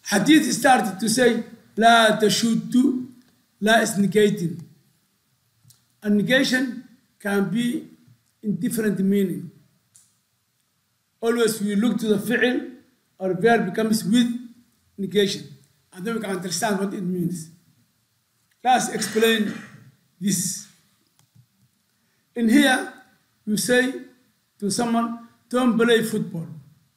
Hadith started to say, لا تشد, لا is negating. And negation can be in different meaning. Always we look to the fi'l or verb becomes with negation. And then we can understand what it means. Let's explain this. In here, you say to someone, don't play football.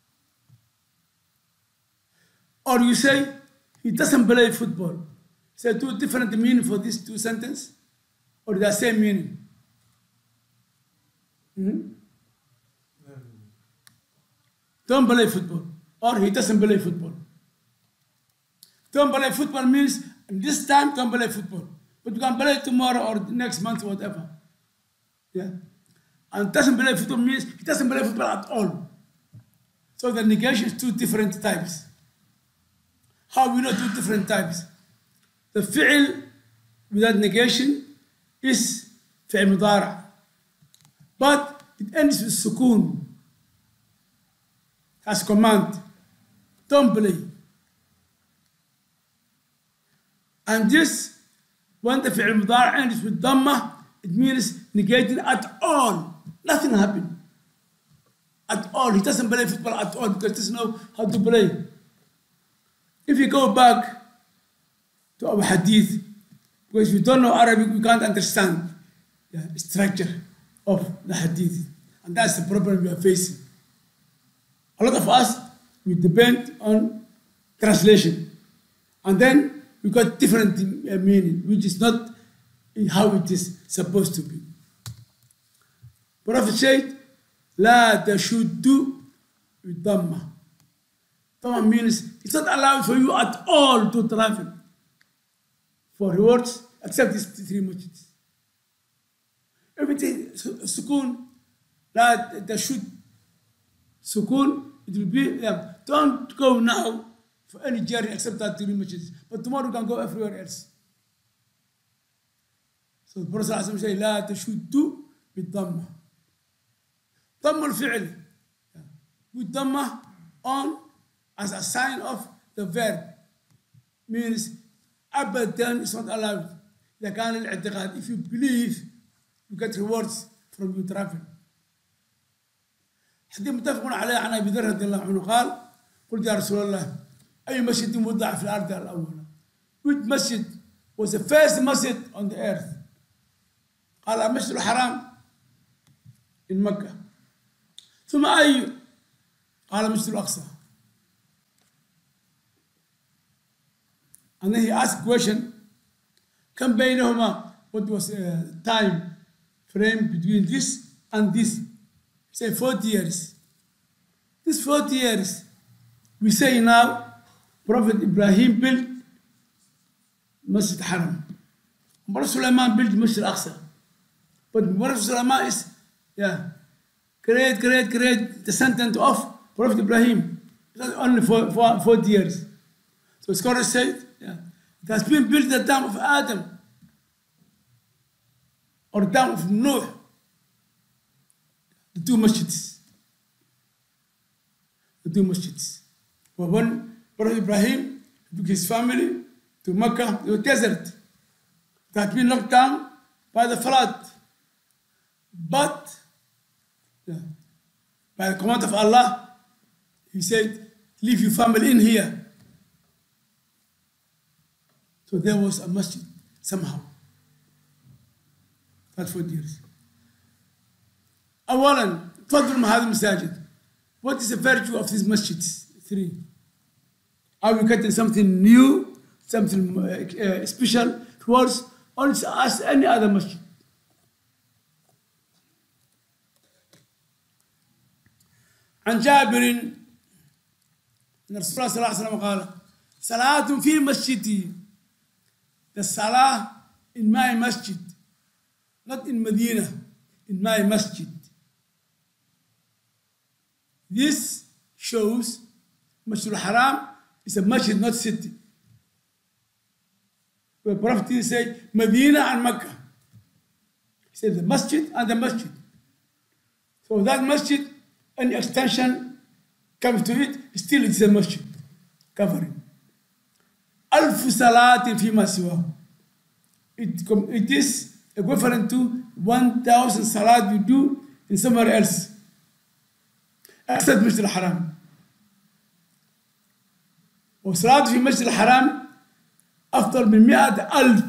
Or you say, he doesn't play football. So two different meanings for these two sentences, or the same meaning? Don't play football, or he doesn't play football. Don't play football means this time don't play football, but you can play tomorrow or next month, whatever. Yeah, and doesn't play football means he doesn't play football at all. So the negation is two different types. How we know two different types? The fi'l without negation is fi'l mudara', but it ends with sukoon as command. Don't play. And this, when the fi'l mudara' ends with dhamma, it means negated at all. Nothing happened. At all. He doesn't play football at all because he doesn't know how to play. If you go back to our hadith, because we don't know Arabic, we can't understand the structure of the hadith. And that's the problem we are facing. A lot of us, we depend on translation. And then we got different meaning, which is not how it is supposed to be. Prophet said, لا تشد بالضمة. Dhamma means it's not allowed for you at all to travel for rewards except these three masjids. Everything sukoon, لا تشد sukoon, it will be, don't go now for any journey except that three masjids. But tomorrow you can go everywhere else. So the Prophet says, لا تشد بالضمة. ضم الفعل with dhamma on as a sign of the verb means abadan is not allowed. إذا كان الاعتقاد, if you believe you get rewards from your travel. حديث متفق عليه عن أبي ذر رضي الله عنه قال قلت يا رسول الله أي مسجد موضع في الأرض الأول? Which masjid was the first masjid on the earth? قال المسجد الحرام in Mecca. ثم أي؟ قال المسجد الأقصى. And then he asked a question, كم بينهما? What was time frame between this and this? He said 40 years. This 40 years, we say now, Prophet Ibrahim built Masjid Haram. Prophet Sulaiman built Masjid Al-Aqsa. But Prophet Sulaiman is, great descendant of Prophet Ibrahim. That's only for 40 years. So scholars said, it has been built at the time of Adam or the time of Noah, the two masjids. But when Prophet Ibrahim took his family to Mecca, the desert, it had been knocked down by the flood. But by the command of Allah, he said, leave your family in here. So there was a masjid somehow. That's 40 years. أولاً فضل هذه المساجد. What is the virtue of these masjids? 3. Are we getting something new, something special towards, or it's as any other masjid? عن جابر أن الرسول صلى الله عليه وسلم قال صلاة في مسجدي. The salah in my masjid, not in Medina, in my masjid. This shows Masjid al-Haram is a masjid, not city. The Prophet said Medina and Mecca. He said the masjid and the masjid. So that masjid, any extension comes to it, still it's a masjid covering. 1000 صلاة فيما سواه. It is equivalent to 1000 صلاة you do in somewhere else except مسجد الحرام. وصلاة في مسجد الحرام أفضل من 100,000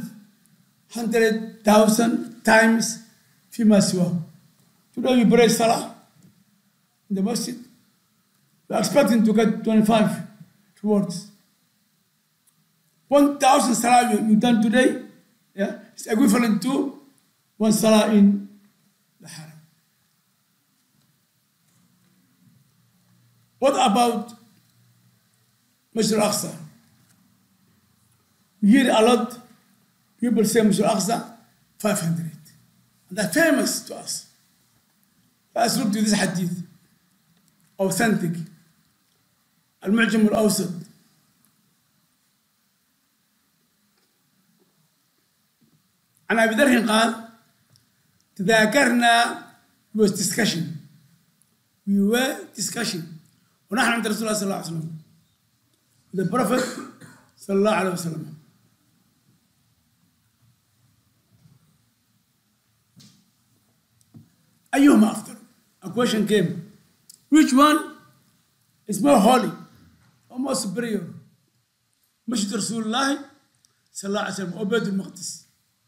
100,000 times فيما سواه. Today you pray salah in the masjid, you are expecting to get 25 rewards. 1,000 salah you done today, yeah, it's equivalent to 1 salah in the haram. What about Masjid al-Aqsa? We hear a lot people say Masjid al-Aqsa 500. And they're famous to us. Let's look to this hadith. Authentic. المعجم الأوسط. عن أبي ذر قال تذاكرنا was discussion. We were discussion. ونحن عند رسول الله صلى الله عليه وسلم. The Prophet صلى الله عليه وسلم. أيهما أفضل? A question came. Which one is more holy or more superior? مسجد رسول الله صلى الله عليه وسلم أو بيت المقدس.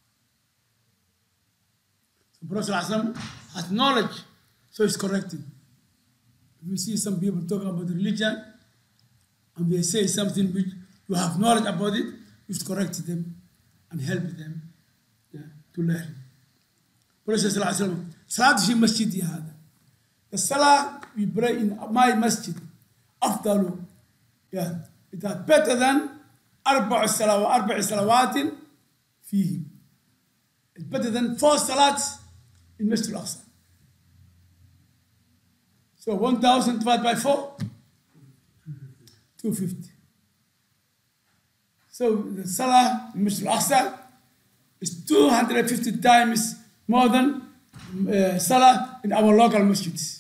The Prophet صلى الله عليه وسلم has knowledge, so he's correcting. If you see some people talking about religion and they say something which you have knowledge about it, you should correct them and help them, yeah, to learn. Prophet صلى الله عليه وسلم صلاة في مسجدي هذا. The salah we pray in my masjid أفضل, yeah, it is better than أربع صلوات فيه. It's better than 4 salats in Masjid al-Aqsa. So 1,000 divided by 4, 250. So the salah in Masjid al-Aqsa is 250 times more than salah in our local masjids.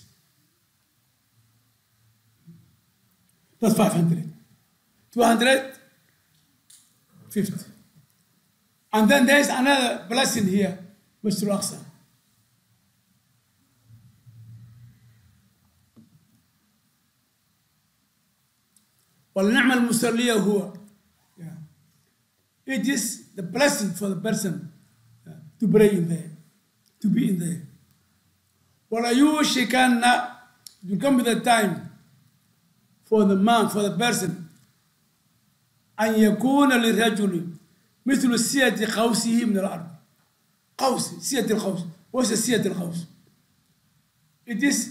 That's 500. 250. And then there's another blessing here, Masjid al-Aqsa. وَلْنِعْمَ الْمُصَلِّيَ هُوَ. It is the blessing for the person to pray in there, to be in there. وَلَيُوشِكَنَّ, it will come with a time for the man, for the person, أن يكون للرجل مثل سية قوسه من الأرض. قوس, سية القوس. What's the سية القوس? It is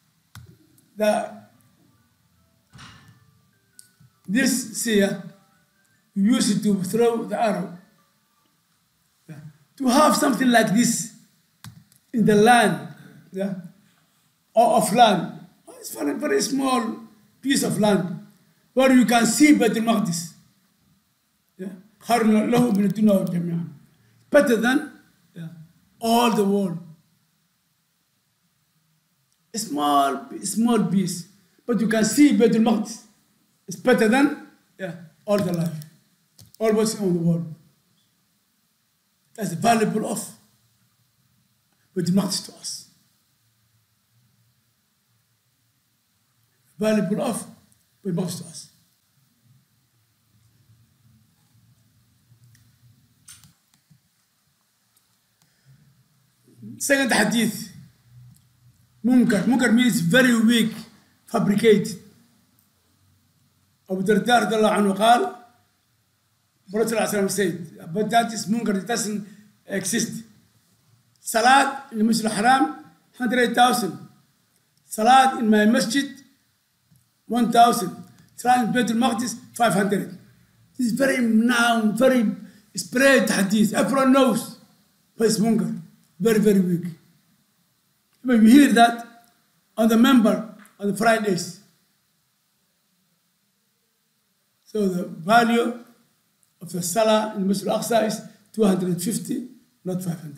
this seer, you use it to throw the arrow. Yeah. To have something like this in the land, yeah, or of land, it's a very, very small piece of land where you can see Beit al-Maqdis. خير له من الدنيا والجميع. Better than, yeah, all the world. A small piece, but you can see Beit al-Maqdis. It's better than, yeah, all the life, all what's on the world. That's the valuable of Beit al-Maqdis to us. Valuable of Beit al-Maqdis to us. Second hadith, munkar. Munkar means very weak, fabricated. Abu Darda radiallahu anhu قال, Prophet sallallahu alaihi wasallam said, but that is munkar, it doesn't exist. Salat in the Masjid al-Haram, 100,000. Salat in my masjid, 1,000. Salat in Beit al-Maqdis, 500. This is very known, very spread hadith. Everyone knows, but it's munkar. Very, very weak. When we hear that on the member on the Fridays. So the value of the salah in Masjid al-Aqsa is 250, not 500.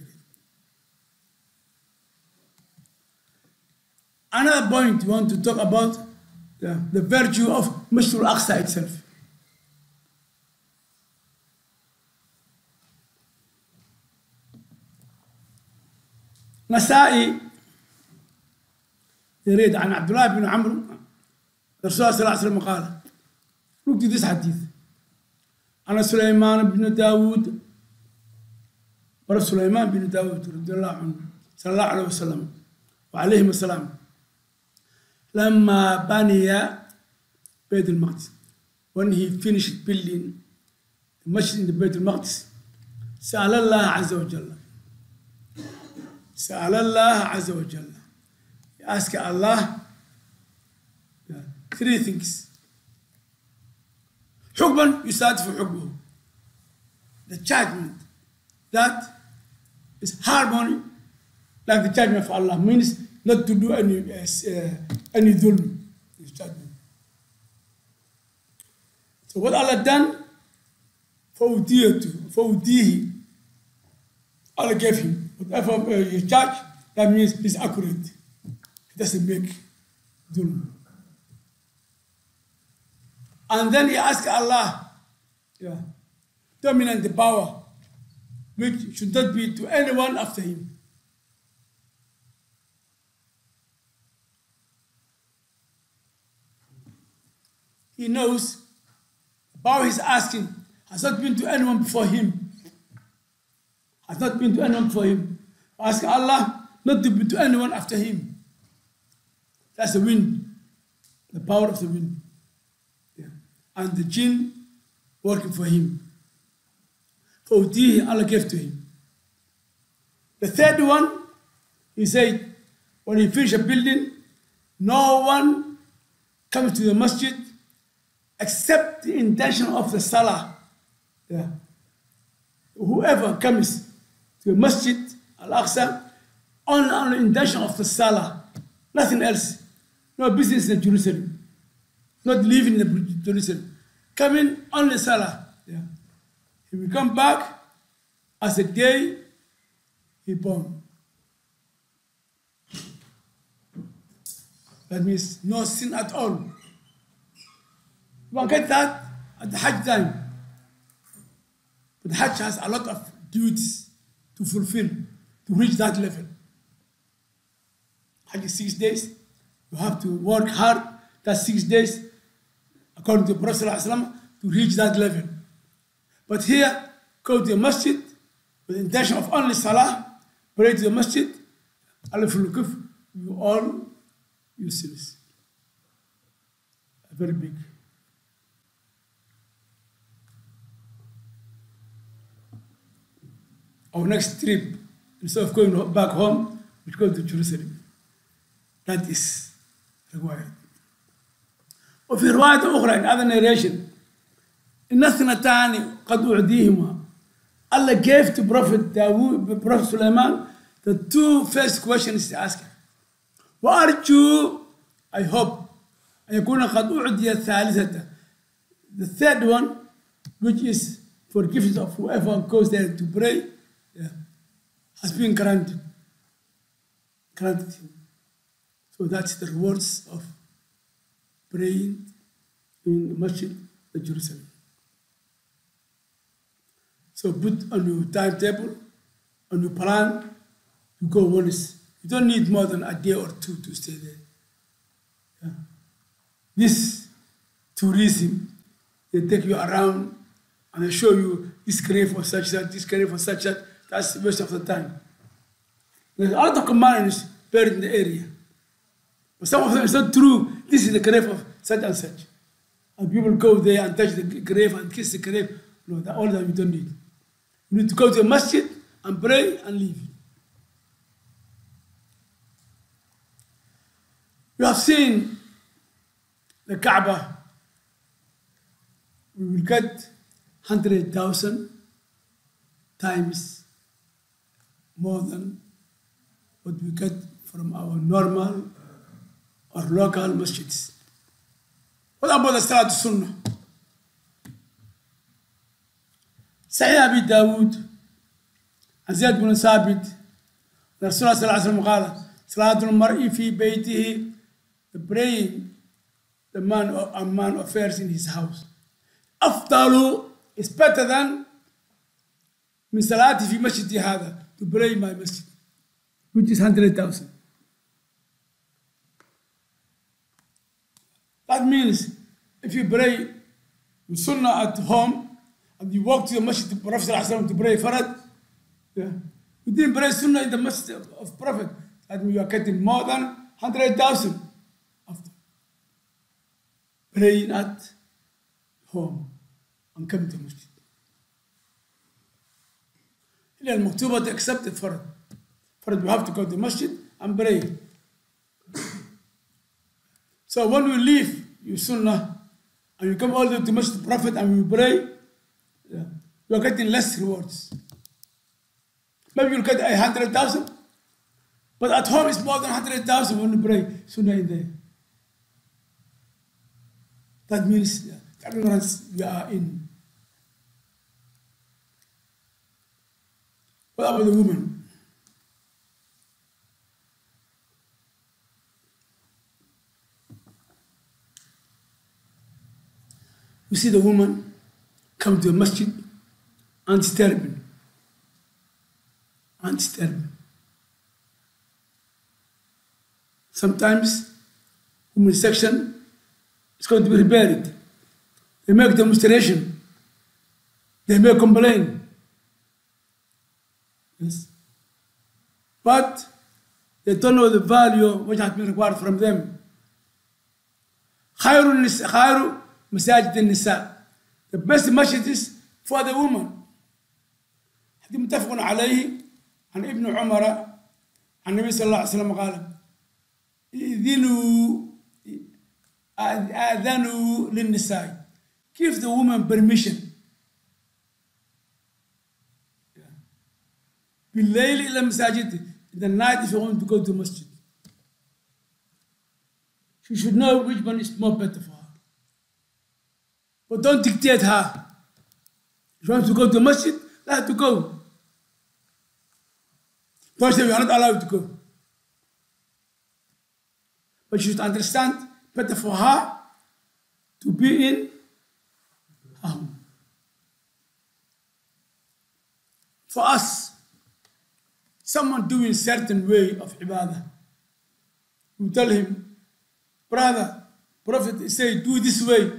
Another point we want to talk about, the virtue of Masjid al-Aqsa itself. نسائي يريد عن عبد الله بن عمرو الرسول صلى الله عليه وسلم قال look at this hadith أنا سليمان بن داود ورب سليمان بن داود رضي الله عنه صلى الله عليه وسلم وعليهم السلام لما بني بيت المقدس when he finished building the masjid in the بيت المقدس سأل الله عز وجل سأل الله عز وجل he asked Allah three things حكما يساعد في حكمه the judgment that is harmony like the judgment of Allah means not to do any dhulm is judgment. So what Allah done فأوديه Allah gave him whatever he judge that means he's accurate he doesn't make dhulm. And then he asked Allah, dominant the power, which should not be to anyone after him. He knows the power he's asking has not been to anyone before him. Has not been to anyone before him. Ask Allah not to be to anyone after him. That's the wind, the power of the wind. And the jinn working for him. Allah gave to him. The third one, he said, when he finished a building, no one comes to the masjid except the intention of the salah. Whoever comes to the masjid, Al-Aqsa, on the intention of the salah, nothing else. No business in Jerusalem. Not living in Jerusalem, coming on the Salah. He will come back as the day he born. That means no sin at all. You can get that at the Hajj time. But the Hajj has a lot of duties to fulfill to reach that level. Hajj is 6 days. You have to work hard. That's 6 days. According to the Prophet ﷺ, to reach that level. But here, go to the masjid with the intention of only salah, pray to the masjid, Allah will give you all your sins. Very big. Our next trip, instead of going back home, we go to Jerusalem. That is required. وفي رواية أخرى in other narration إن اثنتان قد أعديهما Allah gave to Prophet Dawood, Prophet Sulaiman, the two first questions he asked. وأرجو, I hope, أن يكون قد أعدي الثالثة. The third one, which is forgiveness of whoever goes there to pray, has been granted. Granted him. So that's the rewards of praying in the Masjid of Jerusalem. So put on your timetable, on your plan, you go once. You don't need more than a day or two to stay there. This tourism, they take you around and they show you this grave for such that, this grave for such that. That's the waste of the time. There's a lot of commandments buried in the area. But some of them is not true. This is the grave of such and such. And people go there and touch the grave and kiss the grave. No, all that you don't need. You need to go to a masjid and pray and leave. You have seen the Kaaba. We will get 100,000 times more than what we get from our normal or local masjids. What about the Salat Sunnah? Sahih Abi Dawood عن زيد بن ثابت الرسول صلى الله عليه وسلم قال صلاة المرء في بيته, the praying the man or a man affairs in his house أفضل is better than من صلاتي في مسجدي هذا, to pray in my masjid, which is 100,000. That means if you pray with Sunnah at home and you walk to the Masjid of Prophet ﷺ to pray Farad, yeah, you didn't pray Sunnah in the Masjid of Prophet, that means you are getting more than 100,000 after praying at home and coming to Masjid. إلى المكتوبة to accept the Farad. Farad, you have to go to Masjid and pray. So when you leave your Sunnah and you come all the way to Masjid Prophet and you pray, yeah, you are getting less rewards. Maybe you'll get 100,000, but at home it's more than 100,000 when you pray Sunnah in there. That means the ignorance we are in. What about the woman? You see the woman come to a masjid and disturbing. And disturbing. Sometimes women section is going to be repaired. They make demonstration. They may complain. Yes. But they don't know the value which has been required from them. خير مساجد النساء. The best masjid is for the woman. هذا متفق عليه عن ابن عمر عن النبي صلى الله عليه وسلم قال: آذنوا للنساء. Give the woman permission. بالليل إلى المساجد. In the night if you want to go to masjid. She should know which one is more better for her. But don't dictate her. If you want to go to masjid, let her to go. Don't say we are not allowed to go. But you should understand, better for her to be in her home. For us, someone doing certain way of ibadah, you tell him, brother, Prophet say, do this way.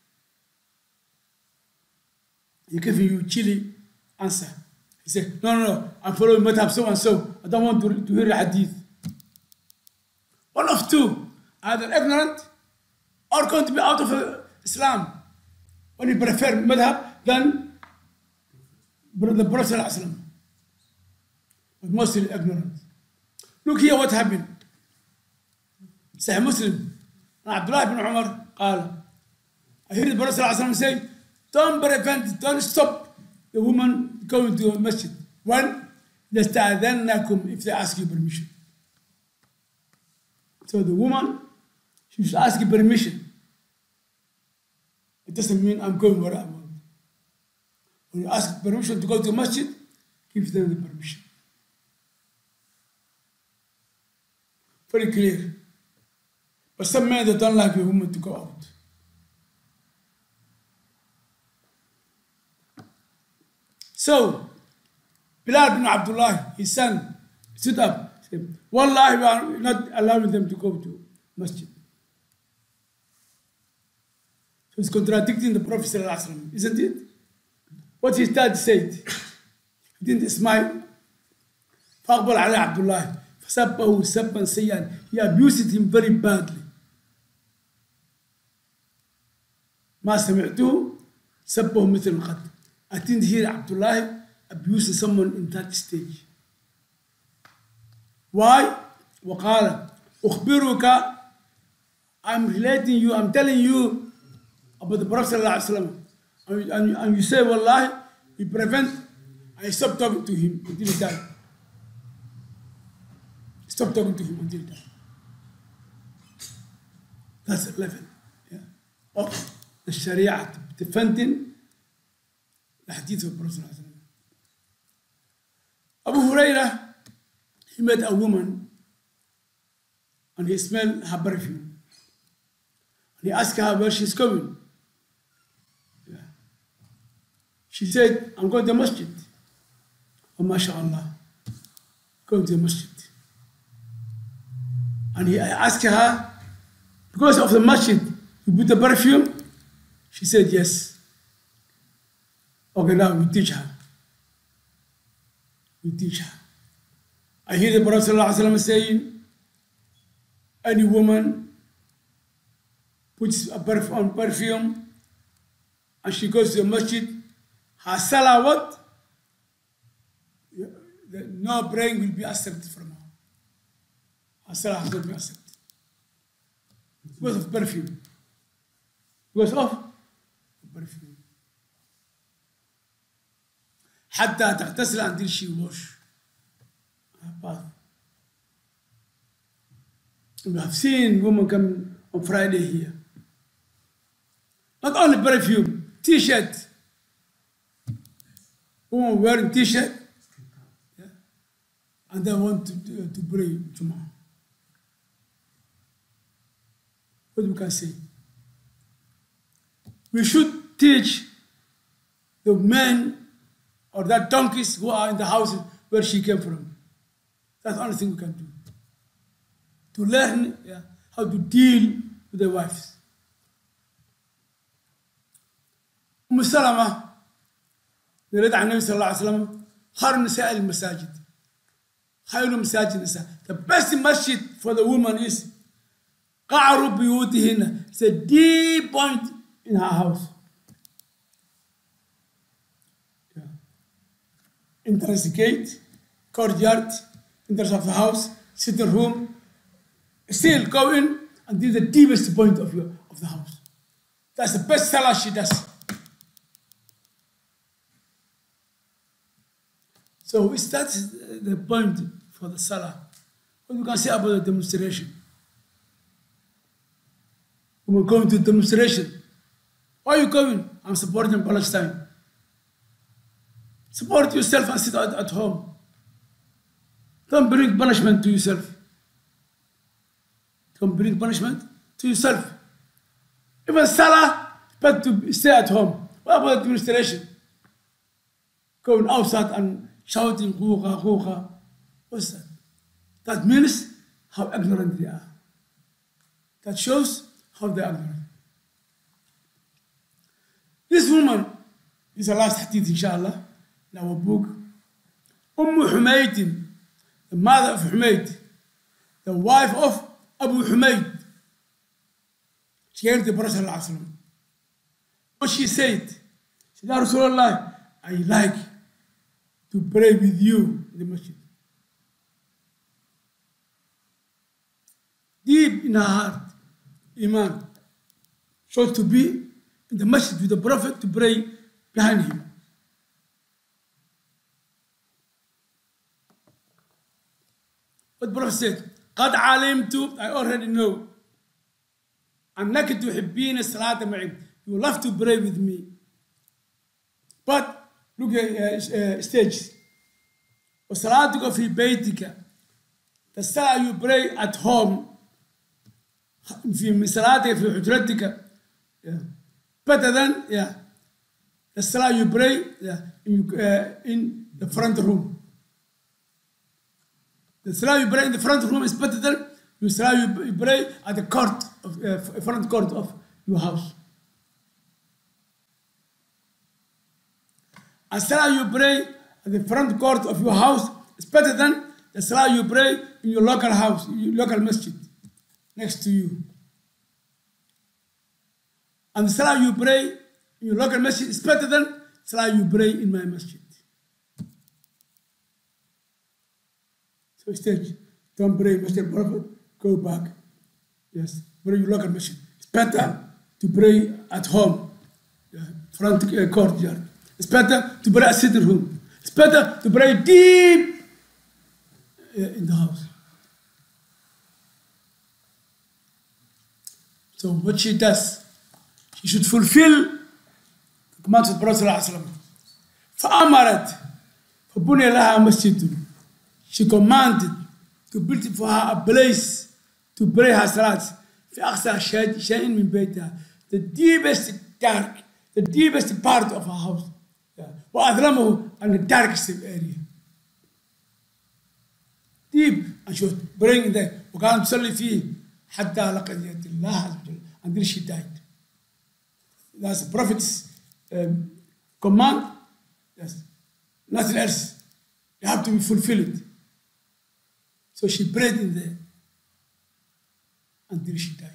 He give you chilly answer. He said, no, I'm following madhab so and so. I don't want to hear a hadith. One of two, either ignorant or going to be out of Islam. When you prefer madhab than the Prophet ﷺ. But mostly ignorant. Look here what happened. Sahih Muslim. Abdullah ibn Umar قال, I heard the Prophet ﷺ say, don't prevent, don't stop the woman going to a masjid. When? لَسْتَأْذَنَّكُمْ, if they ask you permission. So the woman, she should ask you permission. It doesn't mean I'm going where I want. When you ask permission to go to a masjid, give them the permission. Very clear. But some men, they don't like a woman to go out. So, Bilal bin Abdullah, his son, stood up, said, Wallahi, we are not allowing them to go to masjid. So he's contradicting the Prophet ﷺ, isn't it? What his dad said, he didn't smile. فأقبل على عبد الله فسبه سبا سيئا. He abused him very badly. ما سمعته سبه مثل قد. I didn't hear Abdullah abusing someone in that stage. Why? وقال أخبرك, I'm relating you, I'm telling you about the Prophet ﷺ. And you say, Wallahi, you prevent, I stopped talking to him until he died. Stop talking to him until he died. That's the level, yeah, of the Sharia, defending the hadith of the Prophet ﷺ. Abu Hurairah, he met a woman and he smelled her perfume. And he asked her where she's going. Yeah. She said, I'm going to the masjid. Oh, mashallah, going to the masjid. And I asked her, because of the masjid, you put the perfume? She said, yes. Okay, now we teach her. We teach her. I hear the Prophet ﷺ saying, any woman puts a perfume and she goes to the masjid, her salah what? No praying will be accepted from her. Her salah has not been accepted. Because of perfume. Because of perfume. حتى تغتسل until she wash her bath. We have seen women come on Friday here. Not only perfume, t-shirt. Women wearing t-shirt, yeah, and they want to pray tomorrow. What we can say? We should teach the men or that donkeys who are in the houses where she came from. That's the only thing we can do. To learn, yeah, how to deal with their wives. سلمة يرد عن النبي صلى الله عليه وسلم خير النساء المساجد. خير مساجد النساء. The best masjid for the woman is قعر بيوتهن. It's a deep point in her house. Yeah. Entrance gate, courtyard, entrance of the house, sitting room. Still go in and do the deepest point of the house. That's the best salah she does. So that's the point for the salah. What you can say about the demonstration? We're going to demonstration. Why are you going? I'm supporting Palestine. Support yourself and sit at home. Don't bring punishment to yourself. Don't bring punishment to yourself. Even salah, but to stay at home. What about demonstration? Going outside and shouting, "Huqa, huqa." What's that? That means how ignorant they are. That shows how they are ignorant. This woman is the last hadith, inshallah, in our book. Humayd, the mother of Humayd, the wife of Abu Humayd. She came to the Prophet ﷺ. What she said, she said, "Ya Rasulullah, I like to pray with you in the masjid." Deep in her heart, Iman, chose to be in the masjid with the Prophet to pray behind him. But the Prophet said, قد علمت, I already know, أنك تحبين الصلاة معي. You love to pray with me. But look at stage. وصلاتك في بيتك. The salah you pray at home. في صلاتك في حجرتك. Better than the salah you pray in the front room. The salah you pray in the front room is better than the salah you pray at the court of front court of your house. And salah you pray at the front court of your house is better than the salah you pray in your local house, your local masjid next to you. And the salah you pray in your local masjid is better than the salah you pray in my masjid. So stage, don't pray Masjid Prophet, go back. Yes, pray your local masjid. It's better to pray at home, front courtyard. It's better to pray at sitting room. It's better to pray deep in the house. So what she does, she should fulfill the commands of the Prophet ﷺ. فأمرت فبني لها مسجد. She commanded to build for her a place to pray her salats في أقصى شيء من بيتها, the deepest dark, the deepest part of her house. وأظلمه and the darkest area. Deep, and she was praying in there وكانت تصلي فيه حتى لقيت الله عز وجل until she died. That's the prophet's command. Yes, nothing else. You have to be fulfilled. So she prayed in there until she died.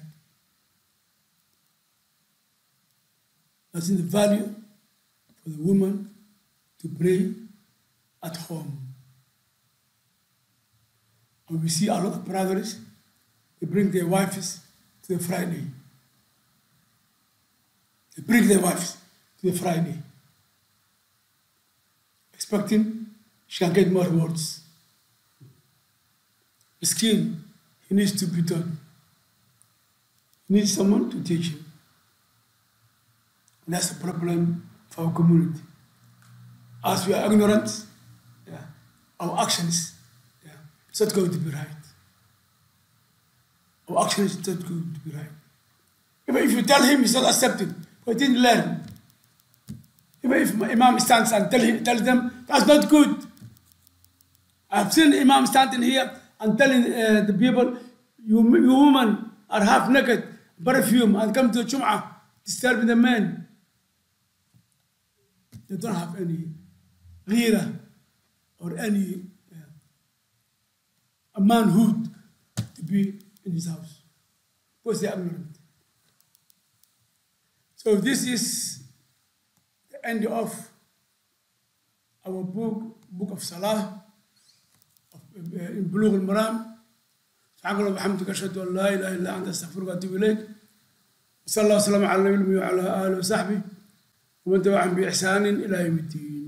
That's in the value for the woman to pray at home. And we see a lot of brothers, they bring their wives to the Friday. They bring their wives to the Friday, expecting she can get more rewards. Miskin, he needs to be taught. He needs someone to teach him. And that's a problem for our community. As we are ignorant, our actions, it's not going to be right. Our actions is not going to be right. Even if you tell him, he's not accepting, but he didn't learn. Even if Imam stands and tell them, that's not good. I've seen Imam standing here and telling the people, you women are half naked, perfume, and come to the Jum'ah, disturbing the men. They don't have any ghira or any manhood to be in his house because they are ignorant. So this is the end of our book of Salah, in Bulugh al-Maram. سبحانك اللهم وبحمدك أشهد أن لا إله إلا أنت أستغفرك وأتوب إليك. وصلى الله وسلم على النبي وعلى آله وصحبه ومن تبعهم بإحسان إلى يوم الدين.